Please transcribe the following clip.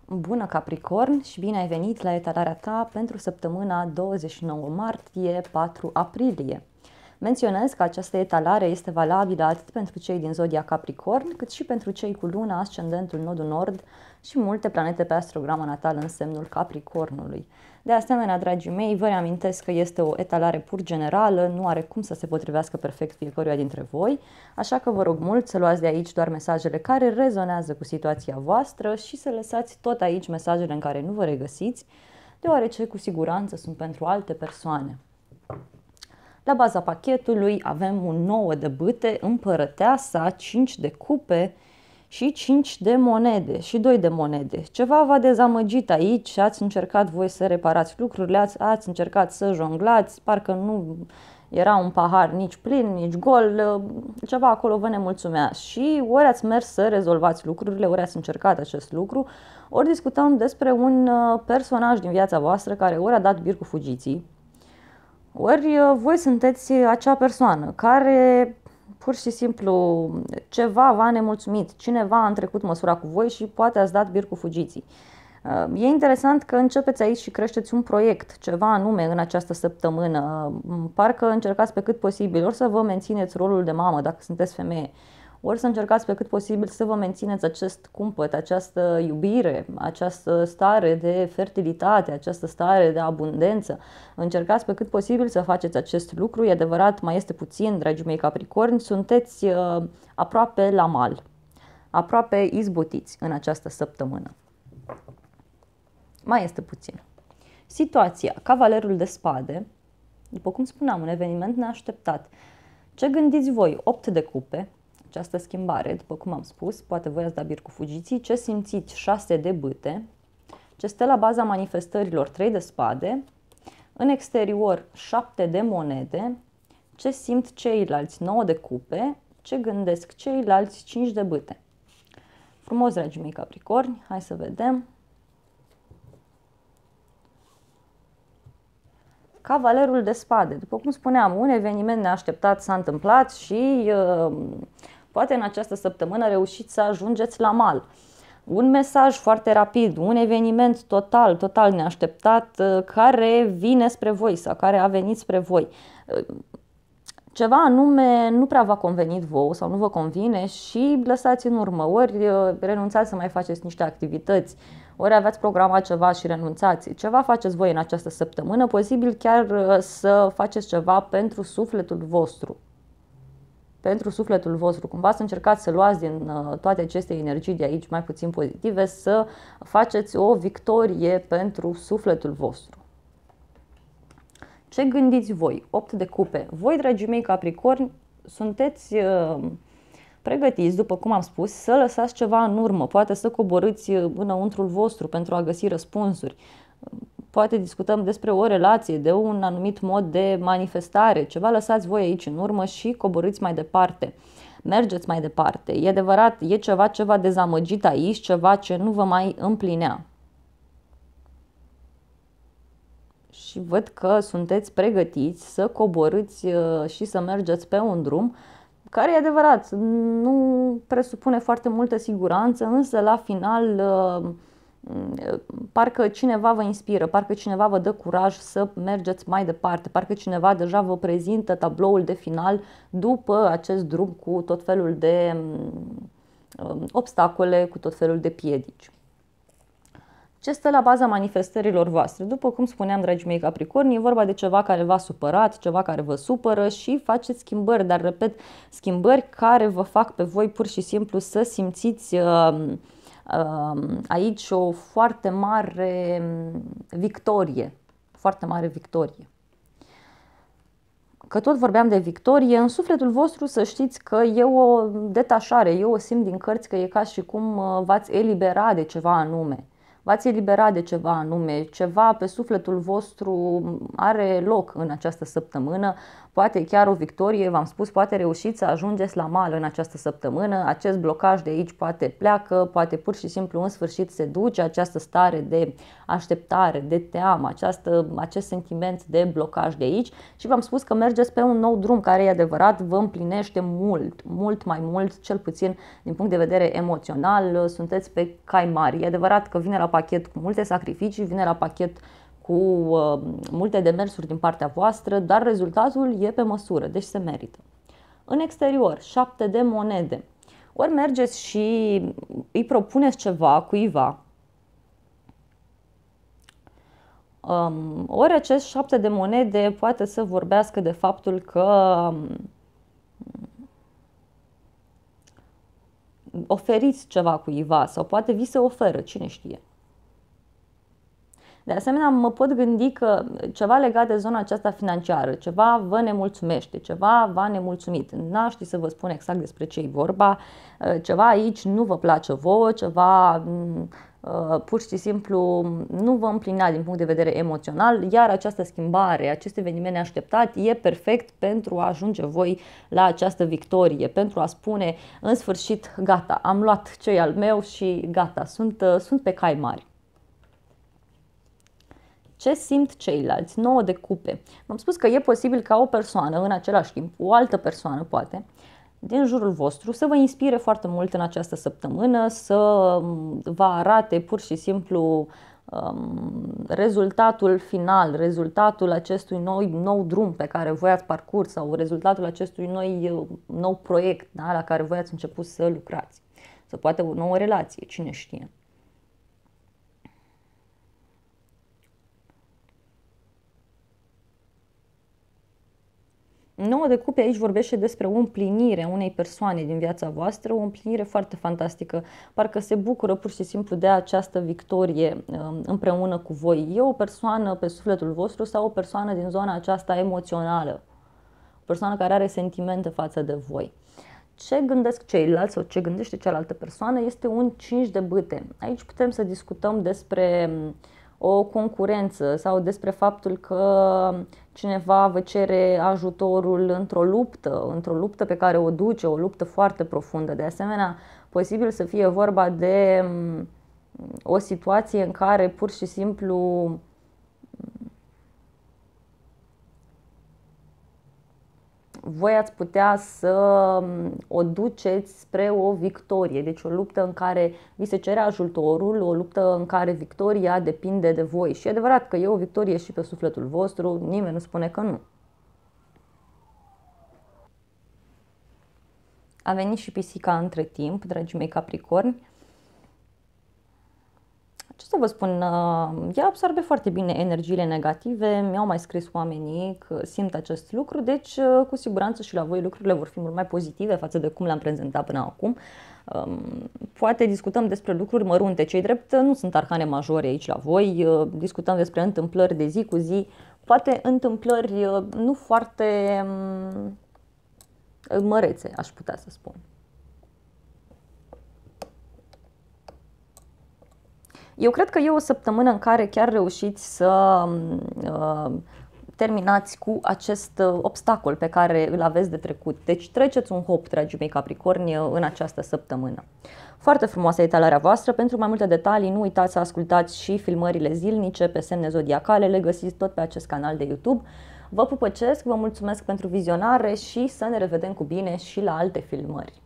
Bună Capricorn și bine ai venit la etalarea ta pentru săptămâna 29 martie-4 aprilie. Menționez că această etalare este valabilă atât pentru cei din zodia Capricorn, cât și pentru cei cu luna, ascendentul, nodul nord și multe planete pe astrograma natală în semnul Capricornului. De asemenea, dragii mei, vă reamintesc că este o etalare pur generală, nu are cum să se potrivească perfect fiecăruia dintre voi, așa că vă rog mult să luați de aici doar mesajele care rezonează cu situația voastră și să lăsați tot aici mesajele în care nu vă regăsiți, deoarece cu siguranță sunt pentru alte persoane. La baza pachetului avem un 9 de bâte, împărăteasa, 5 de cupe și 5 de monede și 2 de monede. Ceva v-a dezamăgit aici, ați încercat voi să reparați lucrurile, ați încercat să jonglați, parcă nu era un pahar nici plin, nici gol, ceva acolo vă nemulțumea și ori ați mers să rezolvați lucrurile, ori ați încercat acest lucru, ori discutăm despre un personaj din viața voastră care ori a dat bir cu fugiții, ori voi sunteți acea persoană care pur și simplu ceva v-a nemulțumit, cineva a întrecut măsura cu voi și poate ați dat bir cu fugiții. E interesant că începeți aici și creșteți un proiect, ceva anume în această săptămână. Parcă încercați pe cât posibil ori să vă mențineți rolul de mamă dacă sunteți femeie, ori să încercați pe cât posibil să vă mențineți acest cumpăt, această iubire, această stare de fertilitate, această stare de abundență. Încercați pe cât posibil să faceți acest lucru. E adevărat, mai este puțin, dragii mei Capricorni, sunteți aproape la mal, aproape izbutiți în această săptămână. Mai este puțin. Situația, Cavalerul de spade, după cum spuneam, un eveniment neașteptat. Ce gândiți voi? 8 de cupe, această schimbare, după cum am spus, poate voi ați dat bir cu fugiții. Ce simțiți? 6 de bâte. Ce stă la baza manifestărilor? 3 de spade. În exterior, 7 de monede. Ce simt ceilalți? 9 de cupe. Ce gândesc ceilalți? 5 de bâte. Frumos, dragii mei Capricorni, hai să vedem. Cavalerul de spade. După cum spuneam, un eveniment neașteptat s-a întâmplat și poate în această săptămână reușiți să ajungeți la mal. Un mesaj foarte rapid, un eveniment total neașteptat care vine spre voi sau care a venit spre voi. Ceva anume nu prea v-a convenit vouă sau nu vă convine și lăsați în urmă. Ori renunțați să mai faceți niște activități, ori aveți programat ceva și renunțați. Ceva faceți voi în această săptămână, posibil chiar să faceți ceva pentru sufletul vostru. Pentru sufletul vostru, cumva să încercați să luați din toate aceste energii de aici mai puțin pozitive, să faceți o victorie pentru sufletul vostru. Ce gândiți voi? 8 de cupe. Voi, dragii mei Capricorni, sunteți pregătiți, după cum am spus, să lăsați ceva în urmă, poate să coborâți înăuntrul vostru pentru a găsi răspunsuri. Poate discutăm despre o relație, de un anumit mod de manifestare, ceva lăsați voi aici în urmă și coborâți mai departe. Mergeți mai departe. E adevărat, e ceva ce v-a dezamăgit aici, ceva ce nu vă mai împlinea. Și văd că sunteți pregătiți să coborâți și să mergeți pe un drum care, e adevărat, nu presupune foarte multă siguranță, însă la final parcă cineva vă inspiră, parcă cineva vă dă curaj să mergeți mai departe, parcă cineva deja vă prezintă tabloul de final după acest drum cu tot felul de obstacole, cu tot felul de piedici. Ce stă la baza manifestărilor voastre? După cum spuneam, dragii mei Capricorni, e vorba de ceva care v-a supărat, ceva care vă supără și faceți schimbări, dar repet, schimbări care vă fac pe voi pur și simplu să simțiți aici o foarte mare victorie, foarte mare victorie. Că tot vorbeam de victorie, în sufletul vostru să știți că e o detașare, eu o simt din cărți că e ca și cum v-ați elibera de ceva anume. V-ați eliberat de ceva anume, ceva pe sufletul vostru are loc în această săptămână, poate chiar o victorie, v-am spus, poate reușiți să ajungeți la mal în această săptămână, acest blocaj de aici poate pleacă, poate pur și simplu în sfârșit se duce această stare de așteptare, de teamă, acest sentiment de blocaj de aici și v-am spus că mergeți pe un nou drum care e adevărat, vă împlinește mult mai mult, cel puțin din punct de vedere emoțional, sunteți pe cai mari. E adevărat că vine la pachet cu multe sacrificii, vine la pachet cu multe demersuri din partea voastră, dar rezultatul e pe măsură, deci se merită. În exterior, 7 de monede. Ori mergeți și îi propuneți ceva cuiva, ori acest 7 de monede poate să vorbească de faptul că oferiți ceva cuiva sau poate vi se oferă, cine știe. De asemenea, mă pot gândi că ceva legat de zona aceasta financiară, ceva vă nemulțumește, ceva v-a nemulțumit. N-aș ști să vă spun exact despre ce e vorba, ceva aici nu vă place vouă, ceva pur și simplu nu vă împlinea din punct de vedere emoțional, iar această schimbare, acest eveniment neașteptat e perfect pentru a ajunge voi la această victorie, pentru a spune în sfârșit gata, am luat ce e al meu și gata, sunt pe cai mari. Ce simt ceilalți? 9 de cupe. V-am spus că e posibil ca o persoană, în același timp, o altă persoană poate, din jurul vostru, să vă inspire foarte mult în această săptămână, să vă arate pur și simplu rezultatul final, rezultatul acestui nou drum pe care voi ați parcurs sau rezultatul acestui nou proiect, da, la care voi ați început să lucrați. Sau poate o nouă relație, cine știe. 9 de cupe aici vorbește despre o împlinire a unei persoane din viața voastră, o împlinire foarte fantastică, parcă se bucură pur și simplu de această victorie împreună cu voi. E o persoană pe sufletul vostru sau o persoană din zona aceasta emoțională, o persoană care are sentimente față de voi. Ce gândesc ceilalți sau ce gândește cealaltă persoană este un 5 de bâte. Aici putem să discutăm despre o concurență sau despre faptul că cineva vă cere ajutorul într-o luptă pe care o duce, o luptă foarte profundă. De asemenea, posibil să fie vorba de o situație în care pur și simplu voi ați putea să o duceți spre o victorie, deci o luptă în care vi se cere ajutorul, o luptă în care victoria depinde de voi. Și e adevărat că e o victorie și pe sufletul vostru, nimeni nu spune că nu. A venit și pisica între timp, dragii mei Capricorni. Ce să vă spun, ea absorbe foarte bine energiile negative, mi-au mai scris oamenii că simt acest lucru, deci cu siguranță și la voi lucrurile vor fi mult mai pozitive față de cum le-am prezentat până acum. Poate discutăm despre lucruri mărunte, cei drept nu sunt arcane majore aici la voi, discutăm despre întâmplări de zi cu zi, poate întâmplări nu foarte mărețe, aș putea să spun. Eu cred că e o săptămână în care chiar reușiți să terminați cu acest obstacol pe care îl aveți de trecut. Deci treceți un hop, dragii mei Capricorni, în această săptămână. Foarte frumoasă e talarea voastră. Pentru mai multe detalii nu uitați să ascultați și filmările zilnice pe semne zodiacale. Le găsiți tot pe acest canal de YouTube. Vă pupăcesc, vă mulțumesc pentru vizionare și să ne revedem cu bine și la alte filmări.